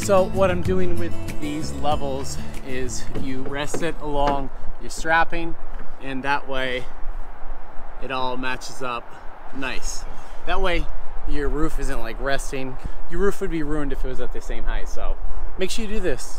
So what I'm doing with these levels is you rest it along your strapping, and that way it all matches up nice. That way your roof isn't like resting. Your roof would be ruined if it was at the same height, so make sure you do this.